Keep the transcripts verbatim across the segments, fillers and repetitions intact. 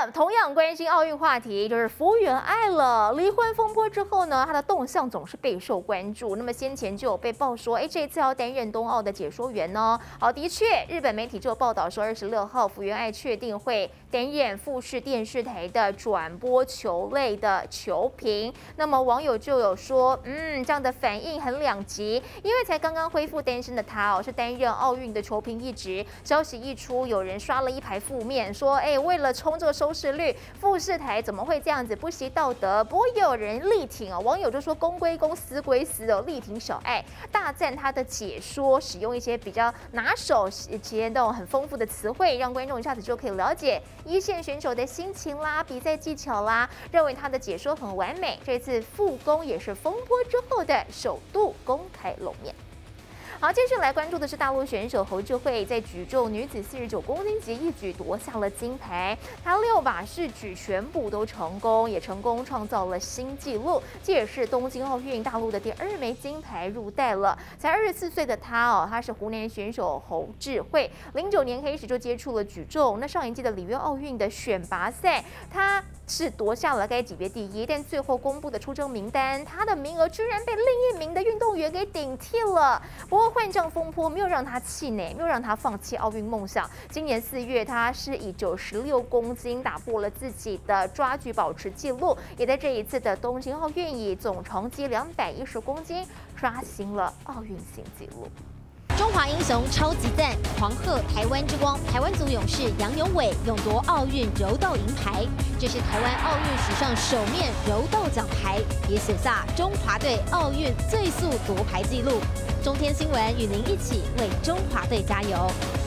同样关心奥运话题，就是福原爱了。离婚风波之后呢，她的动向总是备受关注。那么先前就有被爆说，哎，这次要担任冬奥的解说员呢。好，的确，日本媒体就有报道说，二十六号福原爱确定会担任富士电视台的转播球类的球评。那么网友就有说，嗯，这样的反应很两极，因为才刚刚恢复单身的她哦，是担任奥运的球评一职。消息一出，有人刷了一排负面，说，哎，为了冲这个收视率，富士台怎么会这样子不惜道德？不过也有人力挺哦，网友就说公归公，私归私哦，力挺小爱，大赞他的解说，使用一些比较拿手且那种很丰富的词汇，让观众一下子就可以了解一线选手的心情啦、比赛技巧啦，认为他的解说很完美。这次复工也是风波之后的首度公开露面。好，接着来关注的是大陆选手侯智慧在举重女子四十九公斤级一举夺下了金牌，她六把试举全部都成功，也成功创造了新纪录，这也是东京奥运大陆的第二枚金牌入袋了。才二十四岁的她哦，她是湖南选手侯智慧，零九年开始就接触了举重，那上一届的里约奥运的选拔赛，她是夺下了该级别第一，但最后公布的出征名单，她的名额居然被另一名的运动员给顶替了。不过换将风波没有让他气馁，没有让他放弃奥运梦想。今年四月，他是以九十六公斤打破了自己的抓举保持纪录，也在这一次的东京奥运以总成绩两百一十公斤刷新了奥运新纪录。 中华英雄超级赞，狂贺台湾之光！台湾族勇士杨永伟勇夺奥运柔道银牌，这是台湾奥运史上首面柔道奖牌，也写下中华队奥运最速夺牌纪录。中天新闻与您一起为中华队加油！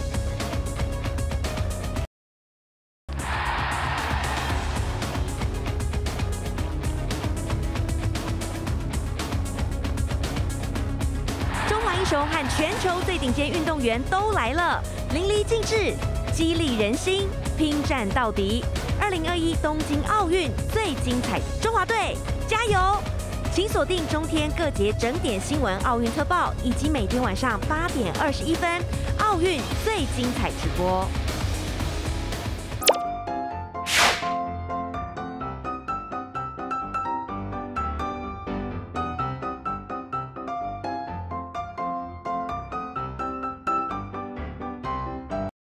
中华英雄和全球最顶尖运动员都来了，淋漓尽致，激励人心，拼战到底。二零二一东京奥运最精彩，中华队加油！请锁定中天各节整点新闻奥运特报，以及每天晚上八点二十一分奥运最精彩直播。